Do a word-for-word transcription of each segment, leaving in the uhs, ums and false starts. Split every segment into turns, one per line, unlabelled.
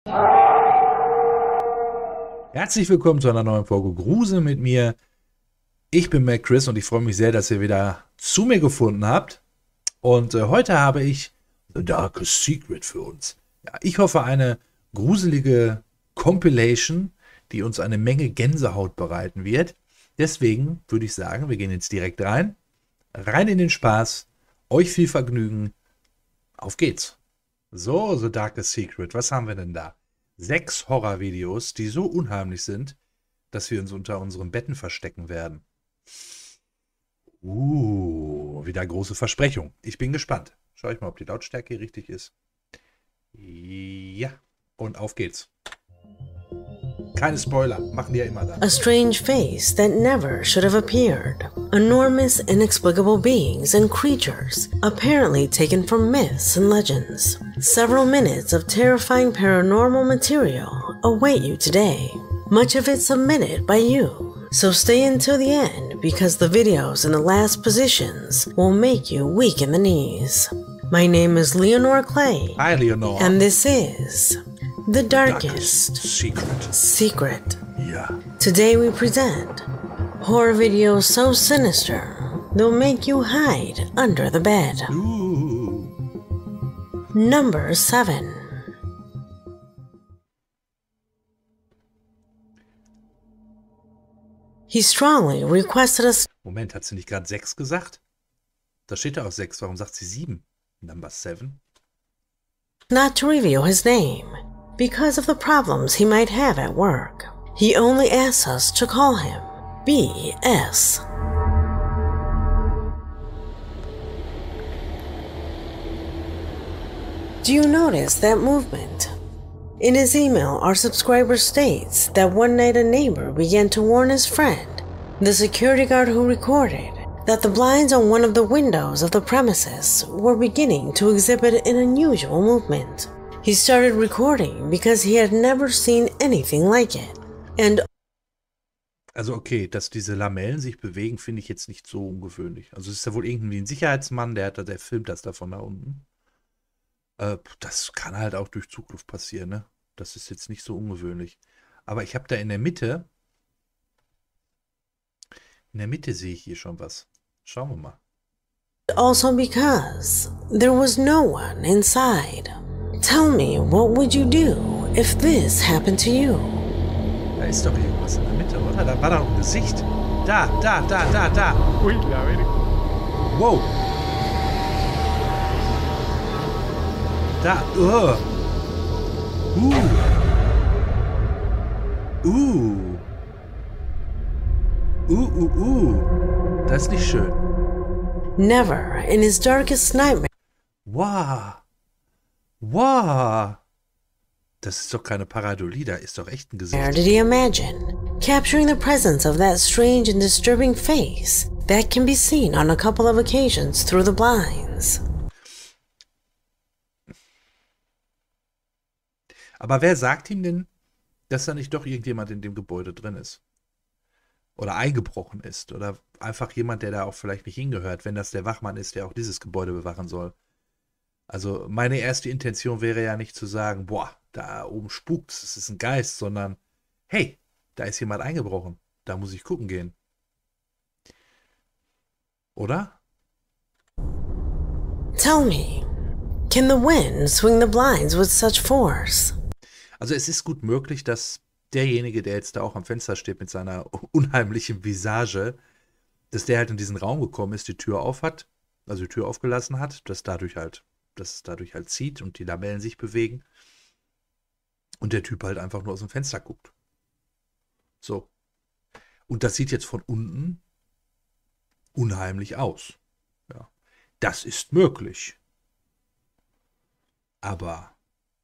Herzlich willkommen zu einer neuen Folge Grusel mit mir. Ich bin McChris und ich freue mich sehr, dass ihr wieder zu mir gefunden habt. Und äh, heute habe ich The Darkest Secret für uns. Ja, ich hoffe, eine gruselige Compilation, die uns eine Menge Gänsehaut bereiten wird. Deswegen würde ich sagen, wir gehen jetzt direkt rein. Rein in den Spaß. Euch viel Vergnügen. Auf geht's. So, The Darkest Secret. Was haben wir denn da? Sechs Horrorvideos, die so unheimlich sind, dass wir uns unter unseren Betten verstecken werden. Uh, wieder große Versprechung. Ich bin gespannt. Schau ich mal, ob die Lautstärke richtig ist. Ja, und auf geht's. Keine Spoiler, machen die ja immer da.
A strange face that never should have appeared. Enormous, inexplicable beings and creatures, apparently taken from myths and legends. Several minutes of terrifying paranormal material await you today. Much of it submitted by you. So stay until the end because the videos in the last positions will make you weak in the knees. My name is Leonore Clay.
Hi, Leonore.
And this is The Darkest,
Darkest Secret.
Secret.
Ja.
Today we present horror videos so sinister they'll make you hide under the bed.
Uh.
Number seven. He strongly requested us
Moment, hat sie nicht gerade sechs gesagt? Da steht ja auch sechs. Warum sagt sie sieben? Number seven?
not to reveal his name because of the problems he might have at work. He only asks us to call him B S. Do you notice that movement? In his email, our subscriber states that one night a neighbor began to warn his friend, the security guard who recorded, that the blinds on one of the windows of the premises were beginning to exhibit an unusual movement. He started recording because he had never seen anything like it. And
Also okay, dass diese Lamellen sich bewegen, finde ich jetzt nicht so ungewöhnlich. Also es ist ja wohl irgendwie ein Sicherheitsmann, der, hat, da- der filmt das da von da unten. Äh, das kann halt auch durch Zugluft passieren, ne? Das ist jetzt nicht so ungewöhnlich. Aber ich habe da in der Mitte, in der Mitte sehe ich hier schon was. Schauen wir mal.
also because there was no one inside. Tell me, what would you do if this happened to you?
Da ist doch irgendwas in der Mitte, oder? Da war doch ein Gesicht. Da, da, da, da, da.
Uy, la verga.
Wow. Da, uh. Uh. Uh. Uh, uh, uh. Das ist nicht schön.
Never in his darkest nightmare
Wow. Wow. Das ist doch keine Pareidolie, da ist doch echt ein Gesicht.
did he imagine capturing the presence of that strange and disturbing face that can be seen on a couple of occasions through the blinds.
Aber wer sagt ihm denn, dass da nicht doch irgendjemand in dem Gebäude drin ist? Oder eingebrochen ist? Oder einfach jemand, der da auch vielleicht nicht hingehört, wenn das der Wachmann ist, der auch dieses Gebäude bewachen soll? Also meine erste Intention wäre ja nicht zu sagen, boah, da oben spukt's, es ist ein Geist, sondern hey, da ist jemand eingebrochen, da muss ich gucken gehen. Oder?
Tell me, can the wind swing the blinds with such force?
Also es ist gut möglich, dass derjenige, der jetzt da auch am Fenster steht mit seiner unheimlichen Visage, dass der halt in diesen Raum gekommen ist, die Tür auf hat, also die Tür aufgelassen hat, dass dadurch halt, dass es dadurch halt zieht und die Lamellen sich bewegen und der Typ halt einfach nur aus dem Fenster guckt. So. Und das sieht jetzt von unten unheimlich aus. Ja. Das ist möglich. Aber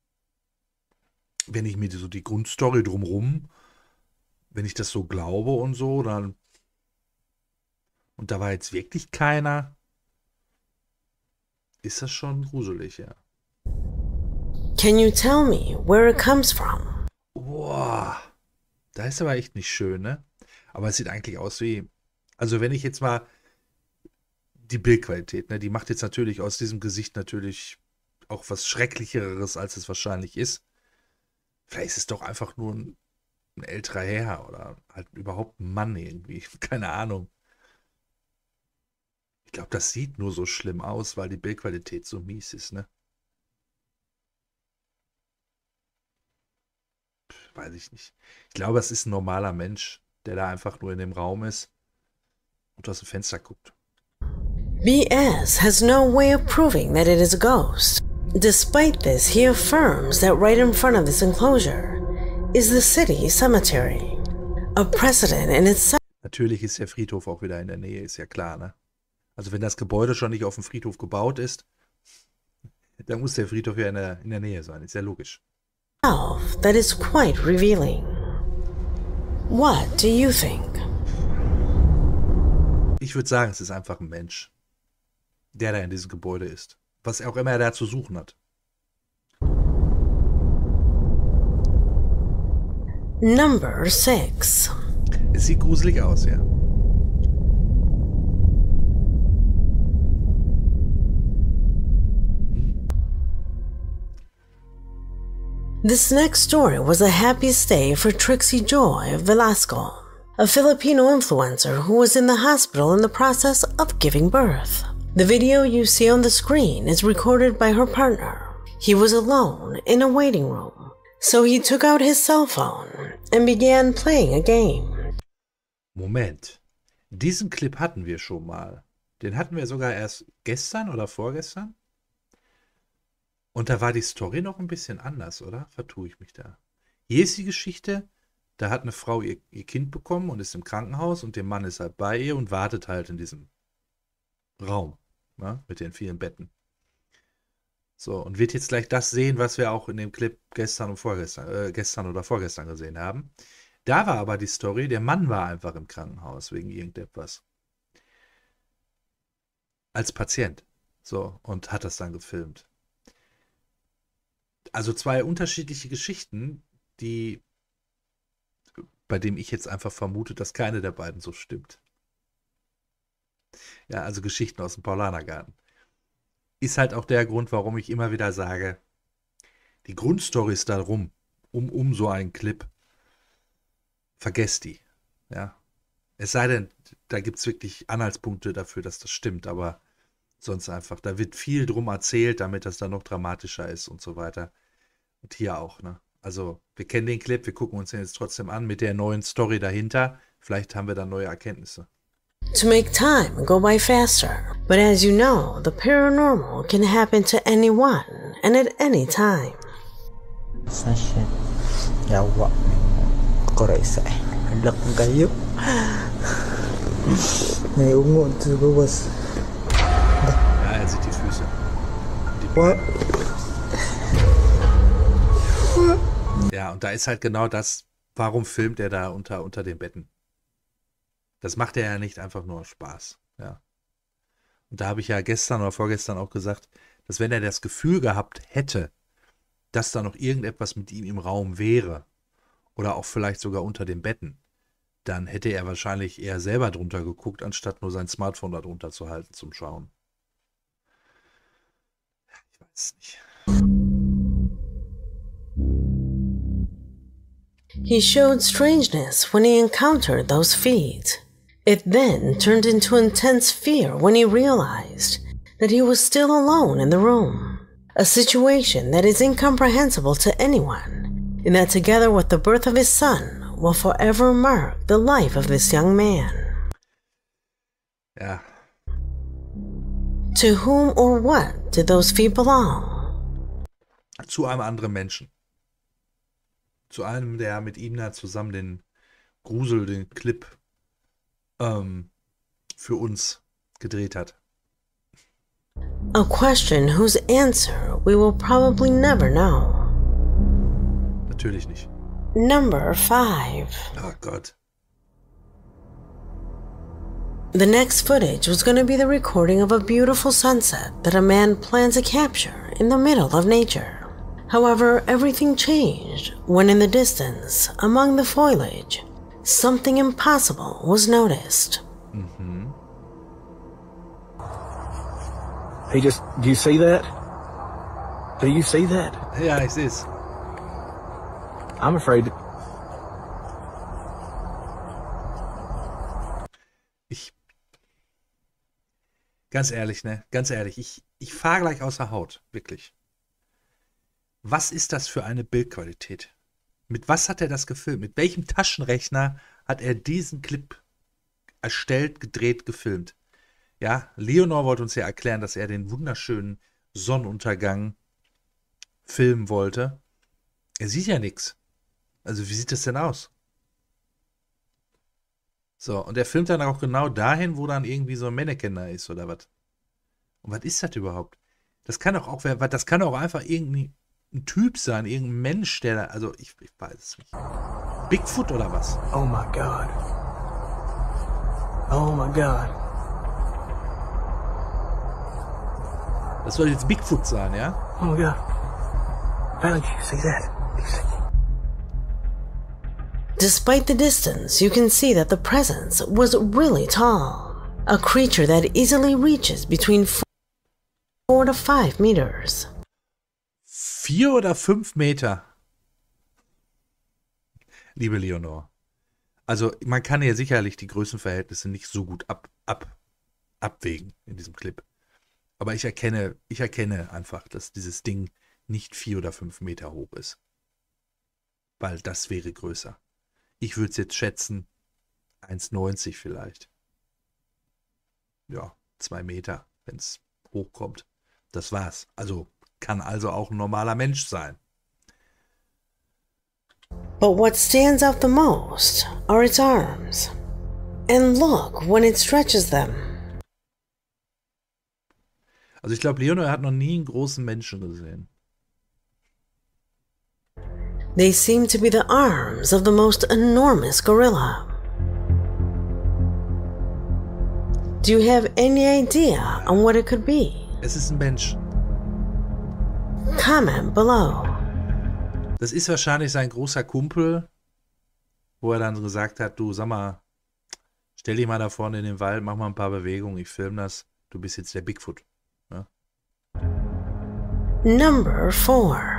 wenn ich mir so die Grundstory drumrum, wenn ich das so glaube und so, dann und da war jetzt wirklich keiner, ist das schon gruselig, ja.
Can you tell me where it comes from?
Boah, da ist aber echt nicht schön, ne? Aber es sieht eigentlich aus wie, also wenn ich jetzt mal die Bildqualität, ne, die macht jetzt natürlich aus diesem Gesicht natürlich auch was Schrecklicheres, als es wahrscheinlich ist. Vielleicht ist es doch einfach nur ein, ein älterer Herr oder halt überhaupt ein Mann irgendwie. Keine Ahnung. Ich glaube, das sieht nur so schlimm aus, weil die Bildqualität so mies ist, ne? Pff, weiß ich nicht. Ich glaube, es ist ein normaler Mensch, der da einfach nur in dem Raum ist und aus dem Fenster guckt.
B S has no way of proving that it is a ghost. Despite this, he affirms that right in front of this enclosure is the city cemetery, a precedent in itself.
Natürlich ist der Friedhof auch wieder in der Nähe, ist ja klar, ne? Also wenn das Gebäude schon nicht auf dem Friedhof gebaut ist, dann muss der Friedhof ja in der, in der Nähe sein, ist ja logisch.
That is quite revealing. What do you think?
Ich würde sagen, es ist einfach ein Mensch, der da in diesem Gebäude ist. Was auch immer er da zu suchen hat.
Number six.
Es sieht gruselig aus, ja.
This next story was a happy stay for Trixie Joy Velasco, a Filipino influencer who was in the hospital in the process of giving birth. The video you see on the screen is recorded by her partner. He was alone in a waiting room, so he took out his cell phone and began playing a game.
Moment, diesen Clip hatten wir schon mal. Den hatten wir sogar erst gestern oder vorgestern. Und da war die Story noch ein bisschen anders, oder? Vertue ich mich da? Hier ist die Geschichte, da hat eine Frau ihr, ihr Kind bekommen und ist im Krankenhaus und der Mann ist halt bei ihr und wartet halt in diesem Raum, ne, mit den vielen Betten. So, und wird jetzt gleich das sehen, was wir auch in dem Clip gestern und vorgestern, äh, gestern oder vorgestern gesehen haben. Da war aber die Story, der Mann war einfach im Krankenhaus wegen irgendetwas. Als Patient. So, und hat das dann gefilmt. Also zwei unterschiedliche Geschichten, die, bei denen ich jetzt einfach vermute, dass keine der beiden so stimmt. Ja, also Geschichten aus dem Paulanergarten. Ist halt auch der Grund, warum ich immer wieder sage, die Grundstory ist darum, um, um so einen Clip. Vergesst die. Ja. Es sei denn, da gibt es wirklich Anhaltspunkte dafür, dass das stimmt, aber sonst einfach, da wird viel drum erzählt, damit das dann noch dramatischer ist und so weiter. Und hier auch, ne? Also, wir kennen den Clip, wir gucken uns den jetzt trotzdem an mit der neuen Story dahinter. Vielleicht haben wir dann neue Erkenntnisse.
To make time go by faster, but as you know, the paranormal can happen to anyone and at any time.
Sasha, yawa, koresa, lak kayo. May ungon to was.
Ja, er sieht die Füße. Die
What?
Ja, und da ist halt genau das, warum filmt er da unter, unter den Betten? Das macht er ja nicht einfach nur aus Spaß. Ja. Und da habe ich ja gestern oder vorgestern auch gesagt, dass wenn er das Gefühl gehabt hätte, dass da noch irgendetwas mit ihm im Raum wäre oder auch vielleicht sogar unter den Betten, dann hätte er wahrscheinlich eher selber drunter geguckt, anstatt nur sein Smartphone da drunter zu halten zum Schauen. Ich weiß nicht.
He showed strangeness when he encountered those feet. It then turned into intense fear when he realized that he was still alone in the room, a situation that is incomprehensible to anyone, and that together with the birth of his son will forever mark the life of this young man.
Ja.
To whom or what did those feet belong?
Zu einem anderen Menschen. Zu einem, der mit ihm da zusammen den Grusel, den Clip ähm, für uns gedreht hat.
A question whose answer we will probably never know.
Natürlich nicht.
Number five.
Oh Gott.
The next footage was going to be the recording of a beautiful sunset that a man planned to capture in the middle of nature. However, everything changed when in the distance, among the foliage, something impossible was noticed.
Mhm.
He just, do you see that? Do you see that?
Ja, ich sehe es.
I'm afraid.
Ich, ganz ehrlich, ne, ganz ehrlich, ich, ich fahre gleich außer Haut, wirklich. Was ist das für eine Bildqualität? Mit was hat er das gefilmt? Mit welchem Taschenrechner hat er diesen Clip erstellt, gedreht, gefilmt? Ja, Leonor wollte uns ja erklären, dass er den wunderschönen Sonnenuntergang filmen wollte. Er sieht ja nichts. Also wie sieht das denn aus? So, und er filmt dann auch genau dahin, wo dann irgendwie so ein Mannequin da ist oder was. Und was ist das überhaupt? Das kann doch auch, das kann doch auch einfach irgendwie ein Typ sein, irgendein Mensch, der da, also ich, ich weiß es nicht. Bigfoot oder was?
Oh my God. Oh my God.
Das soll jetzt Bigfoot sein, ja?
Oh my God. Valerie, you see that? You see-
Despite the distance, you can see that the presence was really tall, a creature that easily reaches between four to five meters.
Vier oder fünf Meter. Liebe Leonor. Also man kann ja sicherlich die Größenverhältnisse nicht so gut ab, ab, abwägen in diesem Clip. Aber ich erkenne, ich erkenne einfach, dass dieses Ding nicht vier oder fünf Meter hoch ist. Weil das wäre größer. Ich würde es jetzt schätzen, eins neunzig vielleicht. Ja, zwei Meter, wenn es hochkommt. Das war's. Also kann also auch ein normaler Mensch sein.
But what stands out the most are its arms. And look when it stretches them.
Also ich glaube, Leonor hat noch nie einen großen Menschen gesehen.
They seem to be the arms of the most enormous gorilla. Do you have any idea on what it could be?
Es ist ein Mensch.
Comment below.
Das ist wahrscheinlich sein großer Kumpel, wo er dann gesagt hat, du, sag mal, stell dich mal da vorne in den Wald, mach mal ein paar Bewegungen, ich filme das. Du bist jetzt der Bigfoot. Ja?
Number four.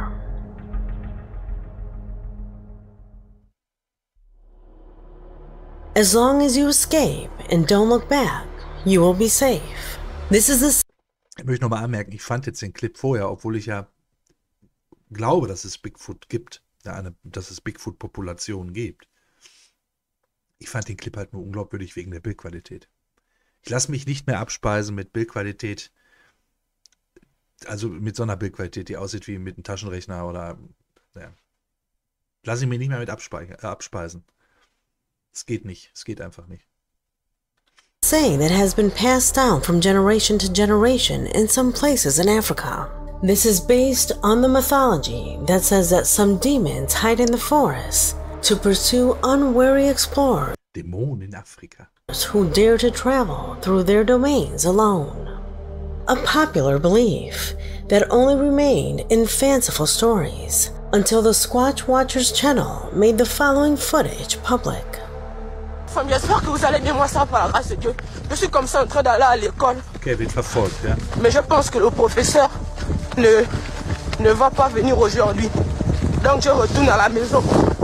As long as you escape and don't look back, you will be safe. This is the
Ich möchte nochmal anmerken, ich fand jetzt den Clip vorher, obwohl ich ja glaube, dass es Bigfoot gibt, ja, eine, dass es Bigfoot-Populationen gibt. Ich fand den Clip halt nur unglaubwürdig wegen der Bildqualität. Ich lasse mich nicht mehr abspeisen mit Bildqualität, also mit so einer Bildqualität, die aussieht wie mit einem Taschenrechner oder, ja. Lasse ich mich nicht mehr mit abspe äh, abspeisen. Es geht nicht, es geht einfach nicht.
saying that has been passed down from generation to generation in some places in Africa. This is based on the mythology that says that some demons hide in the forests to pursue unwary explorers
Dämonen in Afrika.
who dare to travel through their domains alone. A popular belief that only remained in fanciful stories until the Squatch Watchers channel made the following footage public.
J'espère que vous allez bien, moi ça par la grâce de Dieu. Je suis comme ça en train d'aller à l'école.
Okay, wird verfolgt, ja.
Mais je pense que le professeur ne, ne va pas venir aujourd'hui. Donc je retourne à la maison.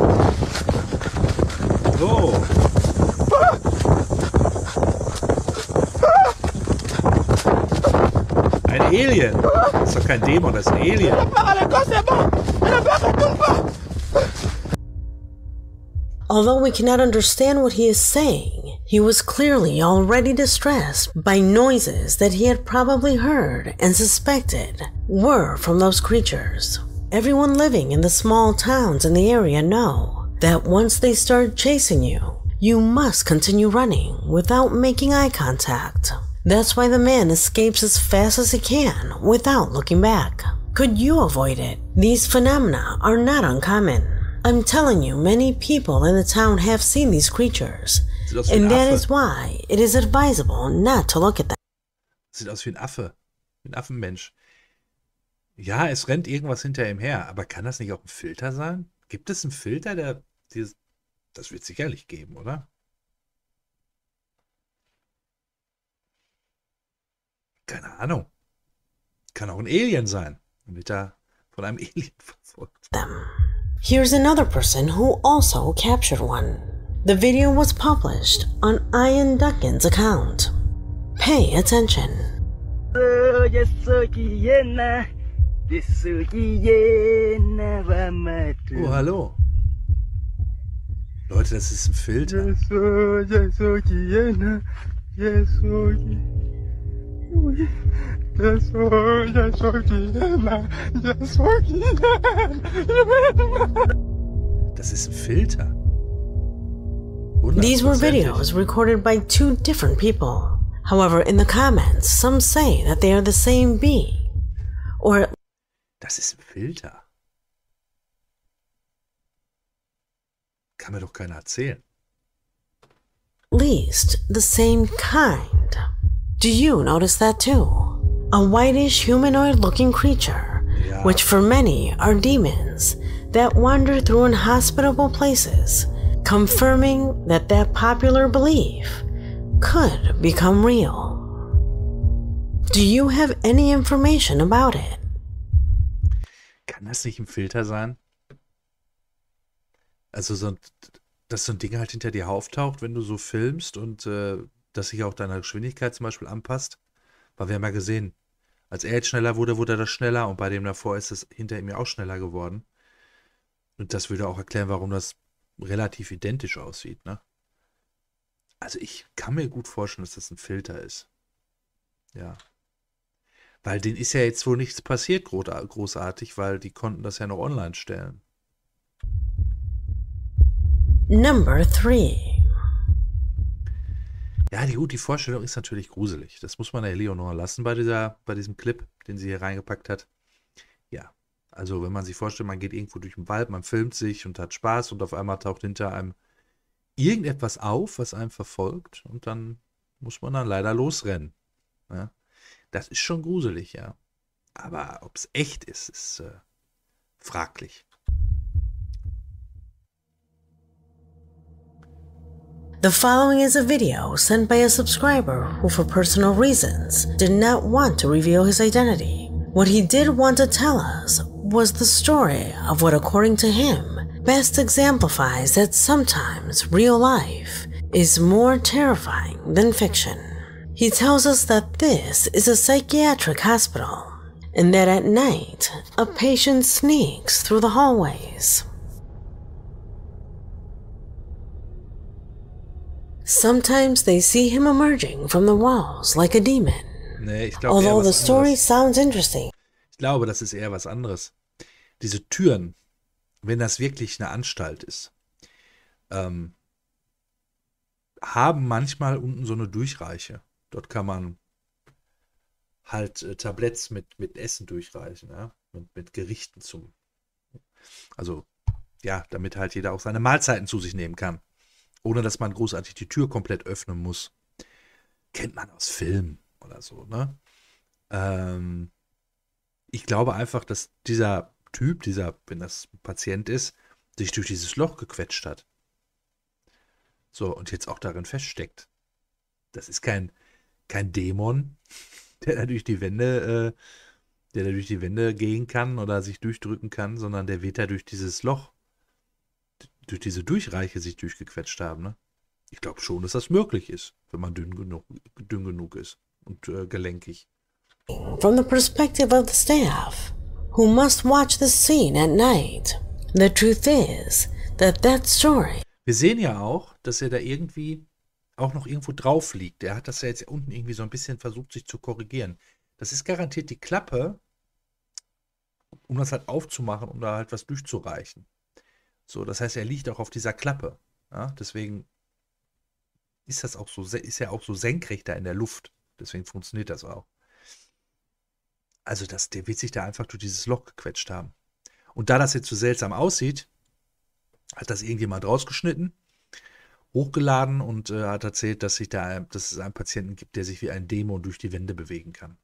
So. Ein Alien. Das ist doch kein Dämon, das ist ein Alien.
Je pars à l'école, c'est bon. Je ne retourne pas.
Although we cannot understand what he is saying, he was clearly already distressed by noises that he had probably heard and suspected were from those creatures. Everyone living in the small towns in the area know that once they start chasing you, you must continue running without making eye contact. That's why the man escapes as fast as he can without looking back. Could you avoid it? These phenomena are not uncommon. I'm telling you, many people in the town have seen these creatures,
Sieht aus wie ein
and that
Affe.
is why it is advisable not to look at them.
Sieht aus wie ein Affe. Wie ein Affenmensch. Ja, es rennt irgendwas hinter ihm her, aber kann das nicht auch ein Filter sein? Gibt es einen Filter, der dieses. Das wird es sicherlich geben, oder? Keine Ahnung. Kann auch ein Alien sein. Dann wird er von einem Alien verfolgt.
Here's another person who also captured one. The video was published on Ian Duncan's account. Pay attention.
Oh,
hallo. Leute, das ist ein Filter. Das ist ein Filter.
These were videos recorded by two different people. However, in the comments, some say that they are the same being. Or
das ist ein Filter. Kann mir doch keiner erzählen.
At least the same kind. Do you notice that too? A whitish humanoid-looking creature,
ja.
which for many are demons that wander through inhospitable places, confirming that that popular belief could become real. Do you have any information about it?
Kann das nicht ein Filter sein? Also, so, dass so ein Ding halt hinter dir auftaucht, wenn du so filmst und äh, dass sich auch deiner Geschwindigkeit zum Beispiel anpasst. Weil wir haben ja gesehen, als er jetzt schneller wurde, wurde er das schneller und bei dem davor ist es hinter ihm auch schneller geworden. Und das würde auch erklären, warum das relativ identisch aussieht, ne? Also ich kann mir gut vorstellen, dass das ein Filter ist. Ja. Weil denen ist ja jetzt wohl nichts passiert, großartig, weil die konnten das ja noch online stellen.
Number three.
Ja, die, gut, die Vorstellung ist natürlich gruselig. Das muss man der Eleonore lassen bei, dieser, bei diesem Clip, den sie hier reingepackt hat. Ja, also wenn man sich vorstellt, man geht irgendwo durch den Wald, man filmt sich und hat Spaß und auf einmal taucht hinter einem irgendetwas auf, was einen verfolgt und dann muss man dann leider losrennen. Ja, das ist schon gruselig, ja. Aber ob es echt ist, ist äh, fraglich.
The following is a video sent by a subscriber who, for personal reasons, did not want to reveal his identity. What he did want to tell us was the story of what, according to him, best exemplifies that sometimes real life is more terrifying than fiction. He tells us that this is a psychiatric hospital, and that at night, a patient sneaks through the hallways. Sometimes they see him emerging from the walls like a demon.
Nee, ich glaub,
although the story
anderes.
sounds interesting.
Ich glaube, das ist eher was anderes. Diese Türen, wenn das wirklich eine Anstalt ist, ähm, haben manchmal unten so eine Durchreiche. Dort kann man halt äh, Tabletts mit, mit Essen durchreichen, ja? mit, mit Gerichten zum. Also, ja, damit halt jeder auch seine Mahlzeiten zu sich nehmen kann. Ohne dass man großartig die Tür komplett öffnen muss. Kennt man aus Filmen oder so, ne? Ähm, ich glaube einfach, dass dieser Typ, dieser, wenn das ein Patient ist, sich durch dieses Loch gequetscht hat. So, und jetzt auch darin feststeckt. Das ist kein, kein Dämon, der da durch die Wände, äh, der da durch die Wände gehen kann oder sich durchdrücken kann, sondern der wird da durch dieses Loch, durch diese Durchreiche sich durchgequetscht haben, ne? Ich glaube schon, dass das möglich ist, wenn man dünn genug, dünn genug ist und äh, gelenkig.
From the perspective of the staff, who must watch this scene at night, the truth is that that story.
Wir sehen ja auch, dass er da irgendwie auch noch irgendwo drauf liegt. Er hat das ja jetzt unten irgendwie so ein bisschen versucht, sich zu korrigieren. Das ist garantiert die Klappe, um das halt aufzumachen, um da halt was durchzureichen. So, das heißt, er liegt auch auf dieser Klappe. Ja, deswegen ist das auch so, ist er auch so senkrecht da in der Luft. Deswegen funktioniert das auch. Also, das, der wird sich da einfach durch dieses Loch gequetscht haben. Und da das jetzt so seltsam aussieht, hat das irgendjemand rausgeschnitten, hochgeladen und äh, hat erzählt, dass, sich da, dass es einen Patienten gibt, der sich wie ein Dämon durch die Wände bewegen kann.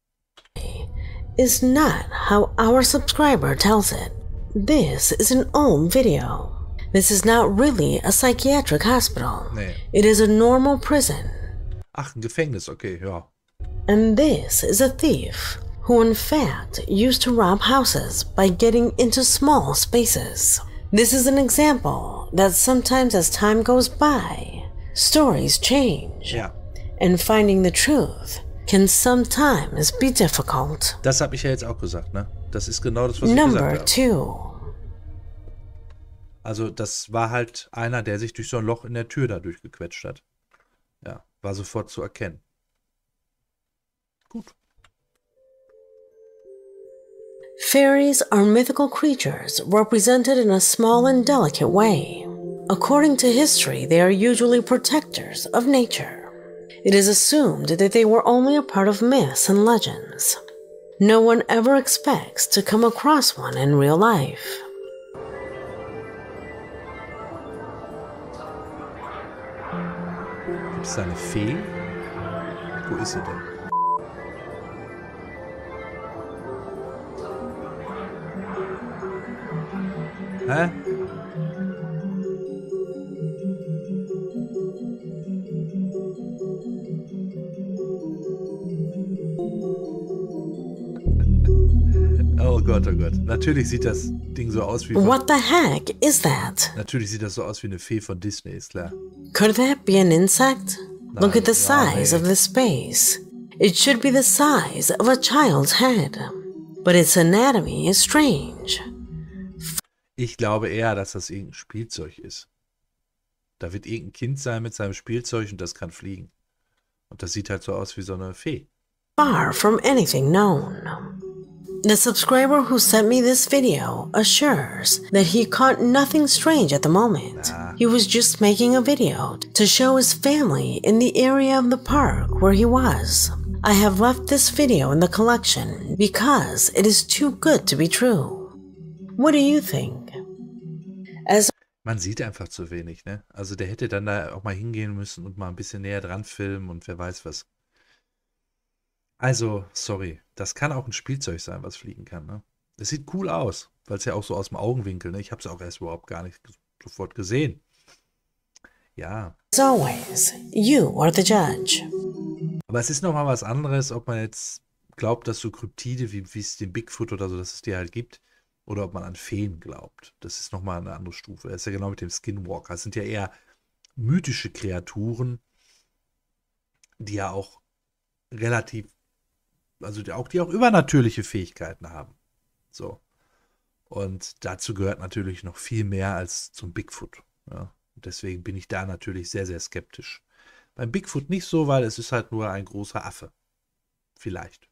Is not how our subscriber tells it. This is an old video. This is not really a psychiatric hospital.
Nee.
It is a normal prison.
Ach, ein Gefängnis, okay, ja.
And this is a thief who in fact used to rob houses by getting into small spaces. This is an example that sometimes as time goes by, stories change.
Ja.
And finding the truth can sometimes be difficult.
Das habe ich ja jetzt auch gesagt, ne? Das ist genau das, was ich
Number
gesagt habe.
two.
Also das war halt einer, der sich durch so ein Loch in der Tür da durchgequetscht hat. Ja, war sofort zu erkennen. Gut.
Fairies are mythical creatures represented in a small and delicate way. According to history, they are usually protectors of nature. It is assumed that they were only a part of myths and legends. No one ever expects to come across one in real life.
Gibt es da eine Fee? Wo ist sie denn? Hä? Oh Gott, oh Gott. Natürlich sieht das Ding so aus wie... Von,
What the heck is that?
natürlich sieht das so aus wie eine Fee von Disney, ist klar.
Could that be an insect? Look at the
ja,
size
nee.
of the space. It should be the size of a child's head. But its anatomy is strange.
Ich glaube eher, dass das irgendein Spielzeug ist. Da wird irgendein Kind sein mit seinem Spielzeug und das kann fliegen. Und das sieht halt so aus wie so eine Fee.
Far from anything known. The subscriber who sent me this video assures that he caught nothing strange at the moment.
Nah.
He was just making a video to show his family in the area of the park where he was. I have left this video in the collection because it is too good to be true. What do you think? As
Man sieht einfach zu wenig, ne? Also der hätte dann da auch mal hingehen müssen und mal ein bisschen näher dran filmen und wer weiß was. Also, sorry, das kann auch ein Spielzeug sein, was fliegen kann, ne? Das sieht cool aus, weil es ja auch so aus dem Augenwinkel, ne? Ich habe es auch erst überhaupt gar nicht sofort gesehen. Ja.
As always, you are the judge.
Aber es ist nochmal was anderes, ob man jetzt glaubt, dass so Kryptide, wie wie es den Bigfoot oder so, dass es die halt gibt, oder ob man an Feen glaubt. Das ist nochmal eine andere Stufe. Das ist ja genau mit dem Skinwalker. Das sind ja eher mythische Kreaturen, die ja auch relativ, also die auch, die auch übernatürliche Fähigkeiten haben. So. Und dazu gehört natürlich noch viel mehr als zum Bigfoot. Ja. Und deswegen bin ich da natürlich sehr, sehr skeptisch. Beim Bigfoot nicht so, weil es ist halt nur ein großer Affe. Vielleicht.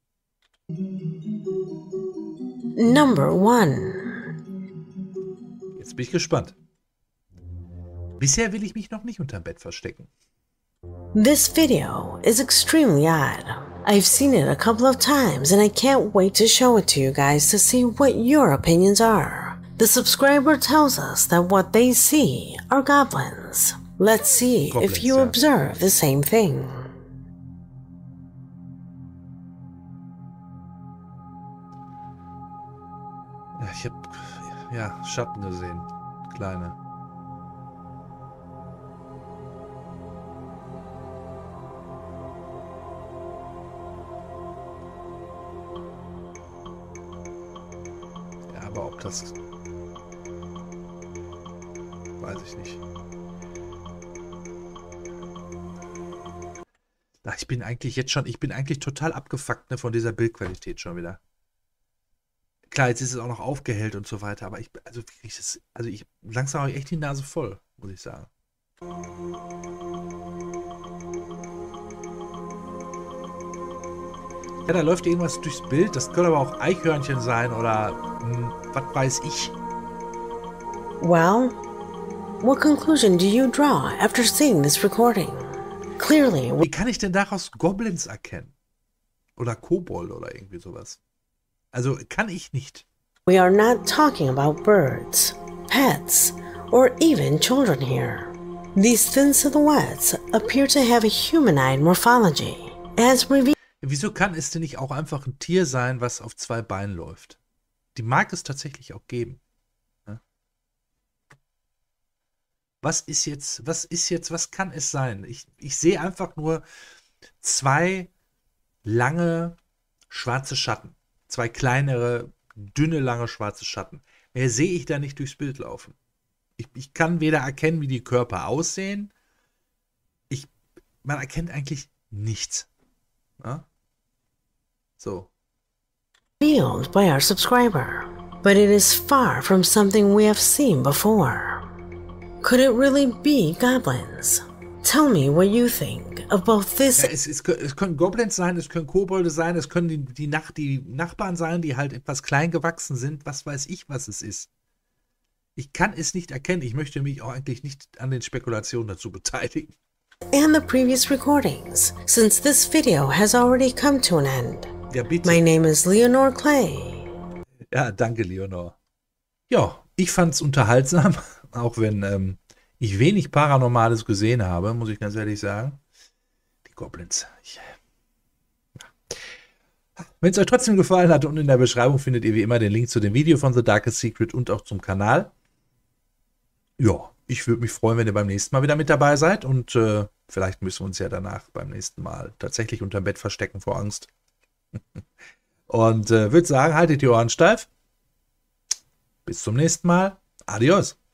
Number one.
Jetzt bin ich gespannt. Bisher will ich mich noch nicht unterm Bett verstecken.
This video is extremely odd. I've seen it a couple of times and I can't wait to show it to you guys to see what your opinions are. The subscriber tells us that what they see are goblins. Let's see
Goblins,
if you
ja.
observe the same thing.
Ja, ich habe ja, Schatten gesehen. Kleine. Ja, aber ob das... Weiß ich nicht. Ach, ich bin eigentlich jetzt schon... Ich bin eigentlich total abgefuckt, ne, von dieser Bildqualität schon wieder. Klar, jetzt ist es auch noch aufgehellt und so weiter, aber ich, also wirklich, das, also ich, langsam habe ich echt die Nase voll, muss ich sagen. Ja, da läuft irgendwas durchs Bild, das können aber auch Eichhörnchen sein oder, hm, was weiß ich.
Well, what conclusion do you draw after seeing this recording? Clearly,
Wie kann ich denn daraus Goblins erkennen? Oder Kobold oder irgendwie sowas? Also, kann ich nicht.
we are not talking about birds, pets, or even children here. These thin silhouettes appear to have a humanoid morphology, as revealed.
Wieso kann es denn nicht auch einfach ein Tier sein, was auf zwei Beinen läuft? Die mag es tatsächlich auch geben. Ja? Was ist jetzt, was ist jetzt, was kann es sein? Ich, ich sehe einfach nur zwei lange schwarze Schatten. Zwei kleinere, dünne, lange schwarze Schatten. mehr sehe ich da nicht durchs Bild laufen. Ich, ich kann weder erkennen, wie die Körper aussehen. Ich, man erkennt eigentlich nichts. Ja? So.
Revealed by our subscriber, but it is far from something we have seen before. Could it really be goblins? Tell me what you think of both this.
Ja, es, es, es können Goblins sein, es können Kobolde sein, es können die, die, Nach, die Nachbarn sein, die halt etwas klein gewachsen sind. Was weiß ich, was es ist. Ich kann es nicht erkennen. Ich möchte mich auch eigentlich nicht an den Spekulationen dazu beteiligen.
And the previous recordings, since this video has already come to an end.
Ja, bitte.
My name is Leonore Clay.
Ja, danke, Leonore. Ja, ich fand es unterhaltsam, auch wenn ähm, ich wenig Paranormales gesehen habe, muss ich ganz ehrlich sagen. Die Goblins. Ich, ja. Wenn es euch trotzdem gefallen hat, und in der Beschreibung findet ihr wie immer den Link zu dem Video von The Darkest Secret und auch zum Kanal. Ja, ich würde mich freuen, wenn ihr beim nächsten Mal wieder mit dabei seid, und äh, vielleicht müssen wir uns ja danach beim nächsten Mal tatsächlich unterm Bett verstecken vor Angst. Und äh, würde sagen, haltet die Ohren steif. Bis zum nächsten Mal. Adios.